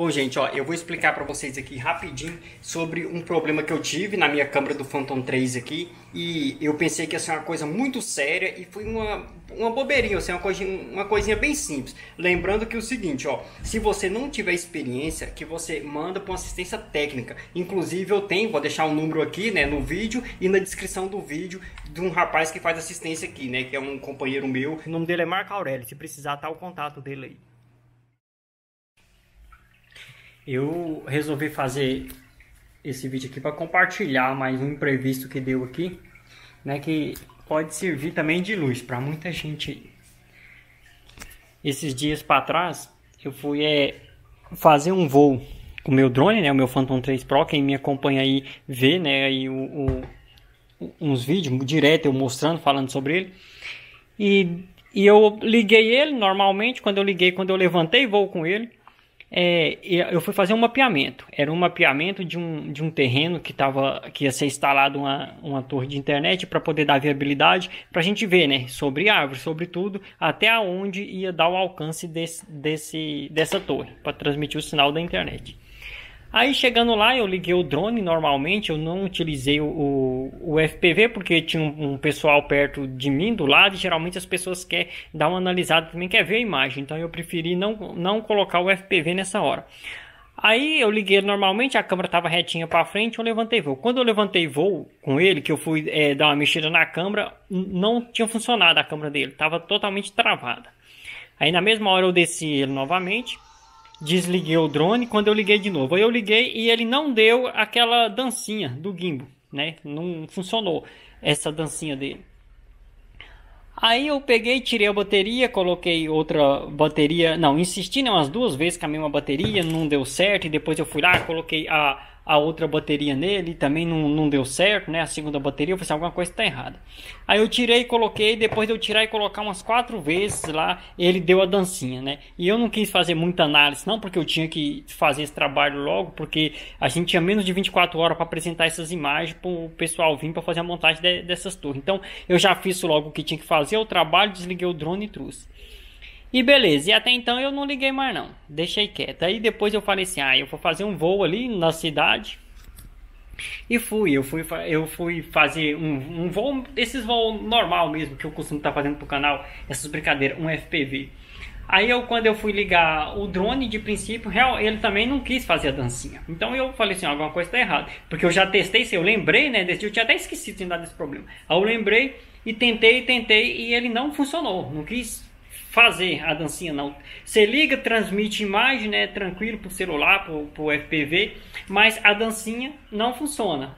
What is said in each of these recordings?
Bom, gente, ó, eu vou explicar para vocês aqui rapidinho sobre um problema que eu tive na minha câmera do Phantom 3 aqui, e eu pensei que ia ser uma coisa muito séria e foi uma bobeirinha, assim, uma coisinha bem simples. Lembrando que é o seguinte, ó, se você não tiver experiência, que você manda para uma assistência técnica. Inclusive eu tenho, vou deixar o número aqui, né, no vídeo e na descrição do vídeo de um rapaz que faz assistência aqui, né, que é um companheiro meu. O nome dele é Marco Aurélio, se precisar tá o contato dele aí. Eu resolvi fazer esse vídeo aqui para compartilhar mais um imprevisto que deu aqui, né, que pode servir também de luz para muita gente. Esses dias para trás eu fui fazer um voo com o meu drone, né, o meu Phantom 3 Pro. Quem me acompanha aí vê, né, aí uns vídeos direto eu mostrando, falando sobre ele. E eu liguei ele normalmente. Quando eu levantei voo com ele, eu fui fazer um mapeamento. Era um mapeamento de um terreno que ia ser instalado uma torre de internet para poder dar viabilidade, para a gente ver, né, sobre árvores, sobre tudo, até onde ia dar o alcance dessa torre, para transmitir o sinal da internet. Aí chegando lá, eu liguei o drone normalmente. Eu não utilizei o FPV porque tinha um pessoal perto de mim, do lado, e geralmente as pessoas querem dar uma analisada também, quer ver a imagem. Então eu preferi não colocar o FPV nessa hora. Aí eu liguei normalmente, a câmera estava retinha para frente, eu levantei voo. Quando eu levantei voo com ele, que eu fui dar uma mexida na câmera, não tinha funcionado a câmera dele, estava totalmente travada. Aí na mesma hora eu desci ele novamente, desliguei o drone. Quando eu liguei de novo, aí eu liguei e ele não deu aquela dancinha do gimbal, né? Não funcionou essa dancinha dele. Aí eu peguei, tirei a bateria, coloquei outra bateria. Não, insisti, né, umas 2 vezes com a mesma bateria, não deu certo. E depois eu fui lá, coloquei a outra bateria nele, também não deu certo, né? A segunda bateria, eu falei assim, alguma coisa está errada. Aí eu tirei e coloquei. Depois de eu tirar e colocar umas 4 vezes lá, ele deu a dancinha, né? E eu não quis fazer muita análise não, porque eu tinha que fazer esse trabalho logo, porque a gente tinha menos de 24 horas para apresentar essas imagens para o pessoal vir para fazer a montagem dessas torres. Então eu já fiz logo o que tinha que fazer, o trabalho, desliguei o drone e trouxe. E beleza, e até então eu não liguei mais não, deixei quieto. Aí depois eu falei assim, eu vou fazer um voo ali na cidade. E eu fui fazer um voo, esses voos normal mesmo, que eu costumo estar fazendo pro canal, essas brincadeiras, um FPV. Aí quando eu fui ligar o drone, de princípio, ele também não quis fazer a dancinha. Então eu falei assim, alguma coisa está errada. Porque eu já testei, eu lembrei, né, eu tinha até esquecido de dar desse problema. Aí eu lembrei e tentei e ele não funcionou, não quis fazer a dancinha não. Você liga, transmite imagem, né, tranquilo pro celular, pro FPV, mas a dancinha não funciona.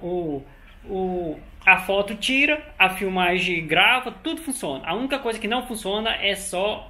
A foto tira, a filmagem grava, tudo funciona. A única coisa que não funciona é só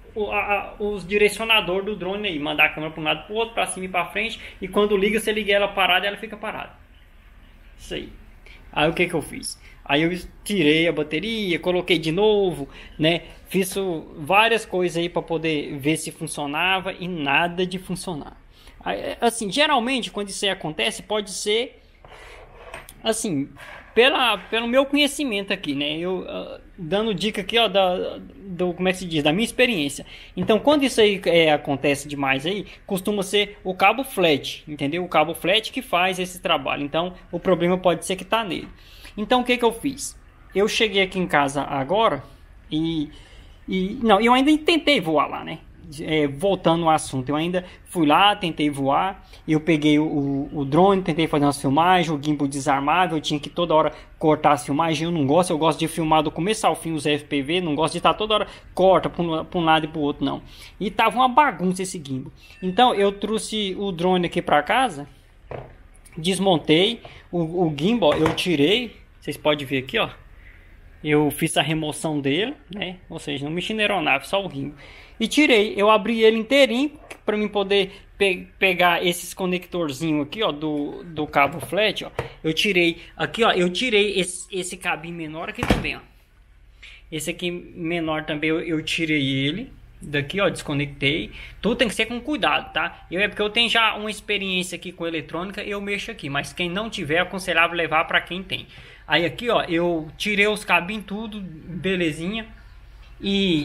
os direcionador do drone aí, mandar a câmera para um lado, para o outro, para cima e para frente, e quando liga, você liga ela parada, ela fica parada. Isso aí. Aí o que eu fiz? Aí eu tirei a bateria, coloquei de novo, né? Fiz várias coisas aí para poder ver se funcionava e nada de funcionar. Aí, assim, geralmente quando isso aí acontece, pode ser assim, pelo meu conhecimento aqui, né? Eu dando dica aqui, ó, como é que se diz, da minha experiência. Então, quando isso aí acontece demais aí, costuma ser o cabo flat, entendeu? O cabo flat que faz esse trabalho. Então, o problema pode ser que tá nele. Então, o que eu fiz? Eu cheguei aqui em casa agora não, eu ainda tentei voar lá, né? Voltando ao assunto, eu ainda fui lá, tentei voar. Eu peguei o drone, tentei fazer umas filmagens, o gimbal desarmável, eu tinha que toda hora cortar as filmagens. Eu não gosto, eu gosto de filmar do começo ao fim os FPV, não gosto de estar toda hora corta para um lado e para o outro, não. E tava uma bagunça esse gimbal. Então eu trouxe o drone aqui para casa, desmontei o gimbal, eu tirei, vocês podem ver aqui, ó. Eu fiz a remoção dele, né? Ou seja, não mexi na aeronave, só o gimbal. E tirei, eu abri ele inteirinho para mim poder pegar esses conectorzinhos aqui, ó, do cabo flat, ó. Eu tirei aqui, ó, esse cabinho menor aqui também, ó. Esse aqui menor também eu tirei ele daqui, ó, desconectei. Tudo tem que ser com cuidado, tá? É porque eu tenho já uma experiência aqui com eletrônica, eu mexo aqui, mas quem não tiver, é aconselhável levar para quem tem. Aí aqui, ó, eu tirei os cabinhos tudo, belezinha. E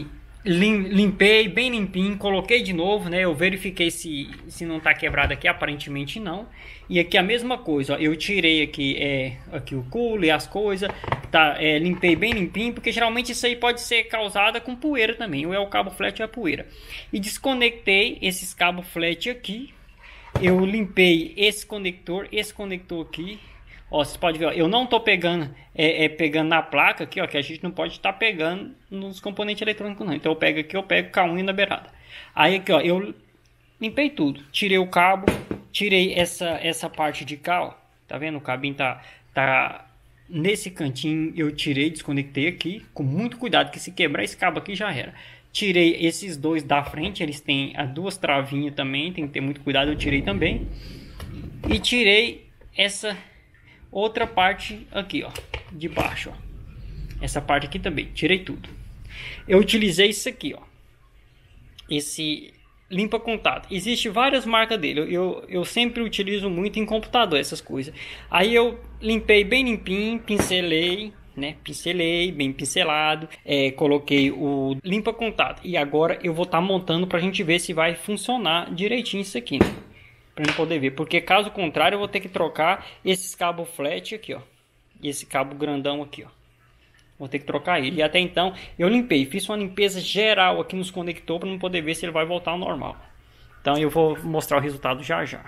limpei bem limpinho, coloquei de novo, né? Eu verifiquei se não tá quebrado aqui, aparentemente não. E aqui a mesma coisa, ó, eu tirei aqui o cooler, as coisas, tá? Limpei bem limpinho, porque geralmente isso aí pode ser causada com poeira também, ou é o cabo flat ou é a poeira. E desconectei esses cabos flat aqui. Eu limpei esse conector aqui. Ó, vocês podem ver, ó, eu não tô pegando, pegando na placa aqui, ó, que a gente não pode estar pegando nos componentes eletrônicos não. Então eu pego aqui, eu pego com a unha na beirada. Aí aqui, ó, eu limpei tudo. Tirei o cabo, tirei essa parte de cá, ó. Tá vendo? O cabinho tá nesse cantinho, eu tirei, desconectei aqui, com muito cuidado, que se quebrar esse cabo aqui já era. Tirei esses dois da frente, eles têm as duas travinhas também, tem que ter muito cuidado, eu tirei também. E tirei essa outra parte aqui, ó, de baixo, ó. Essa parte aqui também, tirei tudo. Eu utilizei isso aqui, ó. Esse limpa contato. Existe várias marcas dele. Eu sempre utilizo muito em computador essas coisas. Aí eu limpei bem limpinho, pincelei, né? Pincelei, bem pincelado. Coloquei o limpa contato. E agora eu vou estar montando pra gente ver se vai funcionar direitinho isso aqui, né? Pra gente poder ver, porque caso contrário eu vou ter que trocar esses cabos flat aqui, ó, e esse cabo grandão aqui, ó, vou ter que trocar ele. E até então eu limpei, fiz uma limpeza geral aqui nos conectores para não poder ver se ele vai voltar ao normal. Então eu vou mostrar o resultado já já.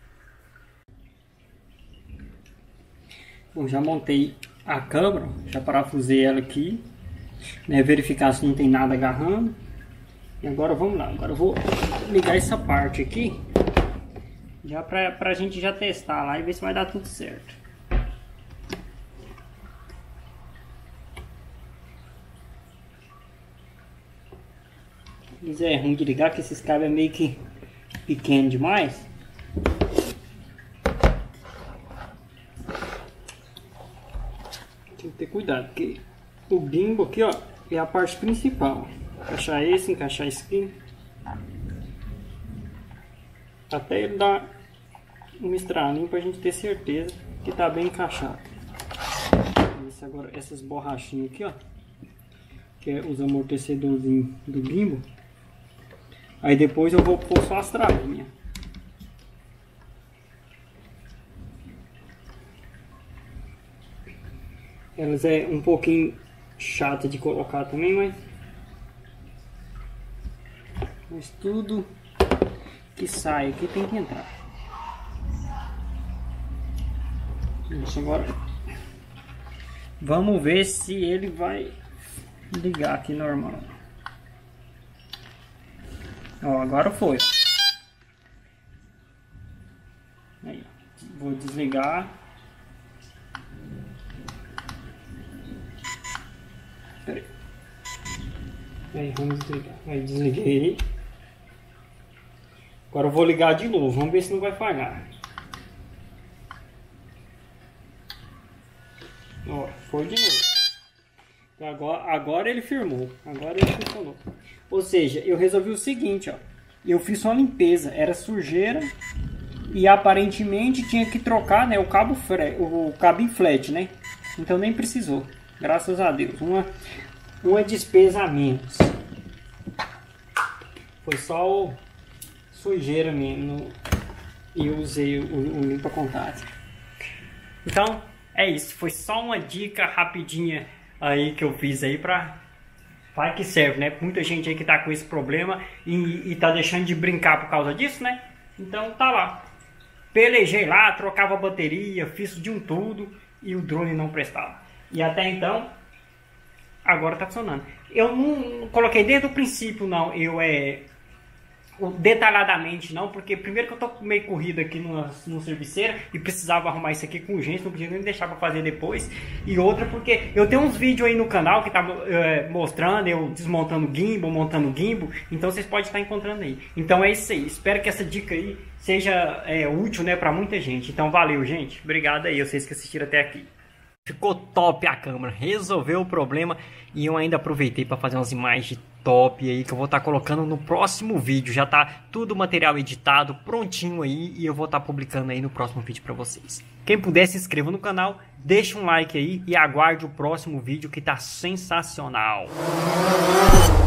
Bom, já montei a câmera, já parafusei ela aqui, né, verificar se não tem nada agarrando. E agora vamos lá, agora eu vou ligar essa parte aqui. Já pra gente já testar lá e ver se vai dar tudo certo. Isso é ruim de ligar, que esses cabos é meio que pequeno demais. Tem que ter cuidado, porque o gimbal aqui, ó, é a parte principal. Encaixar esse aqui. Até ele dar um estralinho pra gente ter certeza que tá bem encaixado. Agora essas borrachinhas aqui, ó, que é os amortecedorzinhos do gimbal. Aí depois eu vou pôr só as travinhas. Elas é um pouquinho chata de colocar também, mas tudo que sai aqui tem que entrar. Isso, agora vamos ver se ele vai ligar aqui normal. Ó, agora foi. Aí, vou desligar. Pera aí, vamos desligar. Aí desliguei. Agora eu vou ligar de novo, vamos ver se não vai falhar. Ó, foi de novo. Então agora ele firmou, agora ele funcionou. Ou seja, eu resolvi o seguinte, ó. Eu fiz uma limpeza, era sujeira e aparentemente tinha que trocar, né, o cabo flat, né? Então nem precisou, graças a Deus. Uma despesa a menos. Foi só sujeira mesmo e eu usei o limpa contato. Então é isso, foi só uma dica rapidinha aí que eu fiz aí vai que serve, né? Muita gente aí que tá com esse problema e tá deixando de brincar por causa disso, né? Então tá lá, pelejei lá, trocava bateria, fiz de um tudo e o drone não prestava. E até então agora tá funcionando. Eu não coloquei desde o princípio não, detalhadamente não, porque primeiro que eu tô meio corrido aqui no serviceira e precisava arrumar isso aqui com urgência, não podia nem deixar para fazer depois. E outra porque eu tenho uns vídeos aí no canal que tá mostrando eu desmontando gimbal, montando gimbal, então vocês podem estar encontrando aí. Então é isso aí, espero que essa dica aí seja útil, né, para muita gente. Então valeu, gente, obrigado aí vocês que assistiram até aqui. Ficou top a câmera, resolveu o problema e eu ainda aproveitei para fazer umas imagens top aí que eu vou estar colocando no próximo vídeo. Já tá tudo o material editado, prontinho aí e eu vou estar publicando aí no próximo vídeo para vocês. Quem puder se inscreva no canal, deixa um like aí e aguarde o próximo vídeo que tá sensacional.